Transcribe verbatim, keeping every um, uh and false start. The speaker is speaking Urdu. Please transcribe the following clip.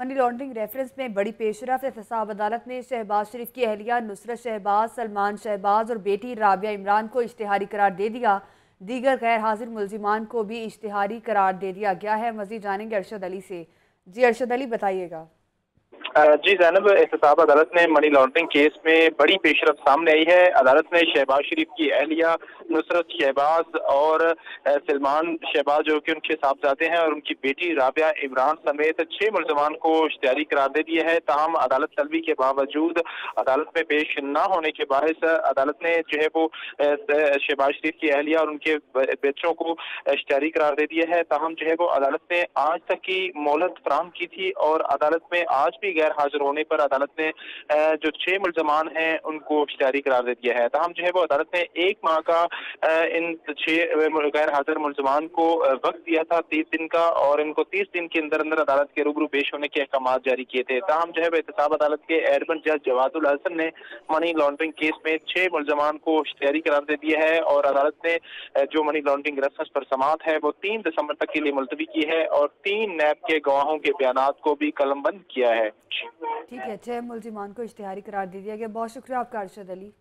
منی لانڈرنگ ریفرنس میں بڑی پیشرفت۔ احتساب عدالت نے شہباز شریف کی اہلیہ نصرت شہباز، سلمان شہباز اور بیٹی رابعہ عمران کو اشتہاری قرار دے دیا۔ دیگر غیر حاضر ملزمان کو بھی اشتہاری قرار دے دیا گیا ہے۔ مزید جانیں گے ارشد علی سے۔ جی ارشد علی بتائیے گا۔ جی زینب، احتساب عدالت نے منی لانڈرنگ کیس میں بڑی پیشرفت سامنے آئی ہے۔ عدالت نے شہباز شریف کی اہلیہ نصرت شہباز اور سلمان شہباز جو کہ ان کے صاحبزادے ہیں اور ان کی بیٹی رابعہ عمران سمیت چھ ملزمان کو اشتہاری قرار دے دیا ہے۔ تاہم عدالت طلبی کے باوجود عدالت میں پیش نہ ہونے کے باعث عدالت نے جو ہے وہ شہباز شریف کی اہلیہ اور ان کے بچوں کو اشتہاری قرار دے دیا ہے۔ تاہم جو ہے وہ عدالت نے آج تک کی مہلت فراہم کی تھی اور عدالت میں آج بھی غیر حاضر ہونے پر عدالت نے جو چھ ملزمان ہیں ان کو اشتہاری قرار دے دیا ہے۔ تاہم جو ہے وہ عدالت نے ایک ماہ کا ان چھ غیر حاضر ملزمان کو وقت دیا تھا، تیس دن کا، اور ان کو تیس دن کے اندر اندر عدالت کے روبرو پیش ہونے کے احکامات جاری کیے تھے۔ تاہم جو ہے وہ احتساب عدالت کے ایئرمن جج جواد الحسن نے منی لانڈرنگ کیس میں چھ ملزمان کو اشتہاری قرار دے دیا ہے اور عدالت نے جو منی لانڈرنگ ریفرنس پر سماعت ہے وہ تین دسمبر تک کے لیے ملتوی کی ہے اور تین نیب کے گواہوں کے بیانات کو بھی قلم بند کیا ہے۔ ٹھیک ہے، چھ ملزمان کو اشتہاری قرار دے دیا گیا۔ بہت شکریہ آپ کا ارشد علی۔